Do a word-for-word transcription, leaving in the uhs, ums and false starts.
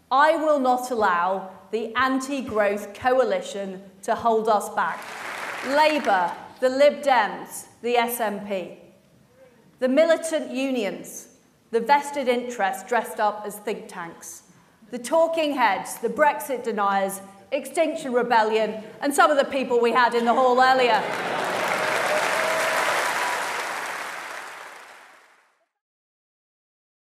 I will not allow the anti-growth coalition to hold us back. Labour, the Lib Dems, the S N P, the militant unions, the vested interests dressed up as think tanks, the talking heads, the Brexit deniers, Extinction Rebellion, and some of the people we had in the hall earlier.